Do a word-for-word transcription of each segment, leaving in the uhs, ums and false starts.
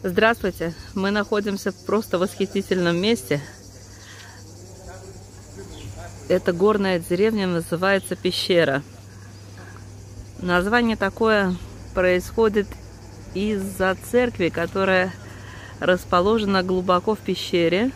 Здравствуйте! Мы находимся в просто восхитительном месте. Эта горная деревня называется Пещера. Название такое происходит из-за церкви, которая расположена глубоко в пещере.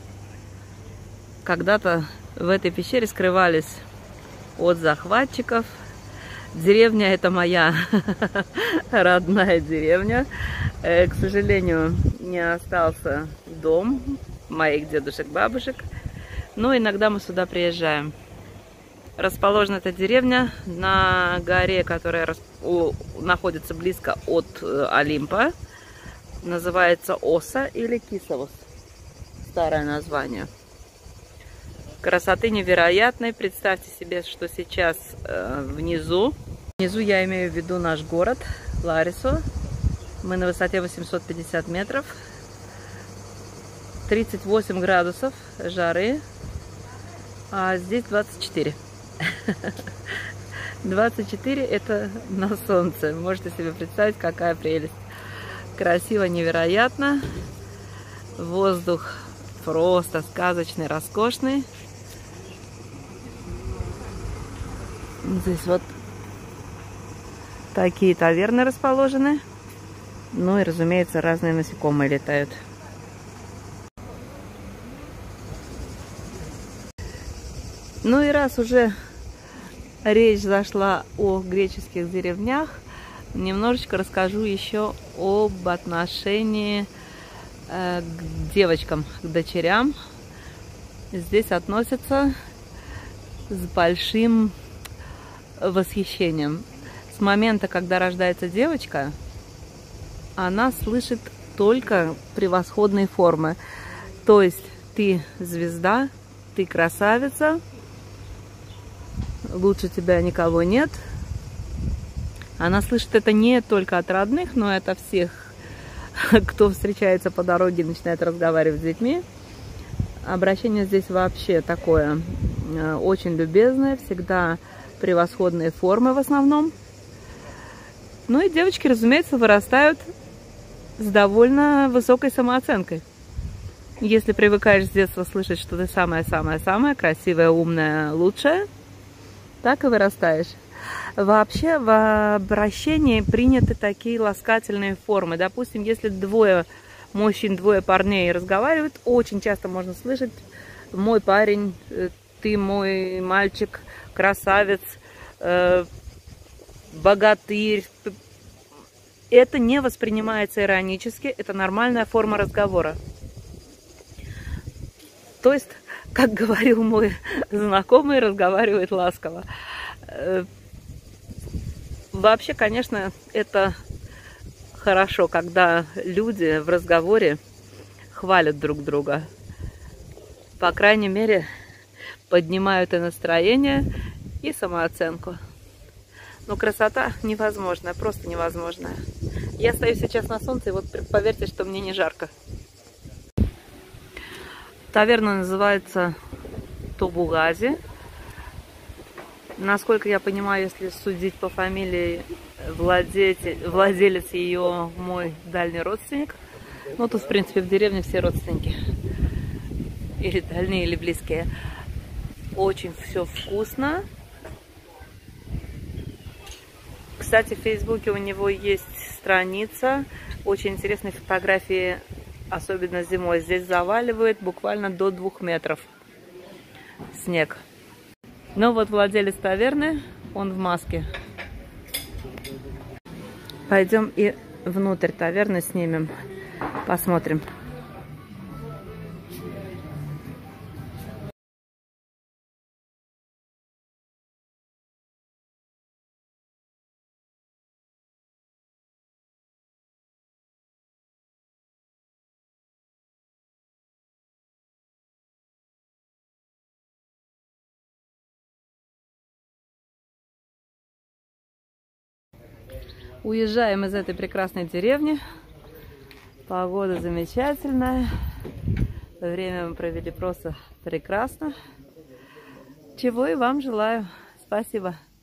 Когда-то в этой пещере скрывались от захватчиков. Деревня — это моя родная деревня. К сожалению, не остался дом моих дедушек, бабушек, но иногда мы сюда приезжаем. Расположена эта деревня на горе, которая находится близко от Олимпа. Называется Оса или Кисовос. Старое название. Красоты невероятной. Представьте себе, что сейчас э, внизу. Внизу я имею в виду наш город Ларису. Мы на высоте восемьсот пятьдесят метров. тридцать восемь градусов жары. А здесь двадцать четыре. двадцать четыре это на солнце. Можете себе представить, какая прелесть. Красиво, невероятно. Воздух просто сказочный, роскошный. Здесь вот такие таверны расположены. Ну и, разумеется, разные насекомые летают. Ну и раз уже речь зашла о греческих деревнях, немножечко расскажу еще об отношении э, к девочкам, к дочерям. Здесь относятся с большим восхищением. С момента, когда рождается девочка, она слышит только превосходные формы. То есть ты звезда, ты красавица, лучше тебя никого нет. Она слышит это не только от родных, но и от всех, кто встречается по дороге и начинает разговаривать с детьми. Обращение здесь вообще такое очень любезное, всегда превосходные формы в основном. Ну и девочки, разумеется, вырастают с довольно высокой самооценкой. Если привыкаешь с детства слышать, что ты самая-самая-самая красивая, умная, лучшая, так и вырастаешь. Вообще в обращении приняты такие ласкательные формы. Допустим, если двое мужчин, двое парней разговаривают, очень часто можно слышать: мой парень, ты мой мальчик, красавец, э, богатырь. Это не воспринимается иронически, это нормальная форма разговора. То есть, как говорил мой знакомый, разговаривает ласково. Э, вообще, конечно, это хорошо, когда люди в разговоре хвалят друг друга. По крайней мере, поднимают и настроение, и самооценку. Но красота невозможная, просто невозможная. Я стою сейчас на солнце, и вот поверьте, что мне не жарко. Таверна называется Тобугази. Насколько я понимаю, если судить по фамилии, владетель, владелец ее мой дальний родственник. Ну, тут, в принципе, в деревне все родственники. Или дальние, или близкие. Очень все вкусно. Кстати, в Фейсбуке у него есть страница. Очень интересные фотографии, особенно зимой. Здесь заваливает буквально до двух метров снег. Ну вот владелец таверны, он в маске. Пойдем и внутрь таверны снимем, посмотрим. Уезжаем из этой прекрасной деревни. Погода замечательная. Время мы провели просто прекрасно. Чего и вам желаю. Спасибо.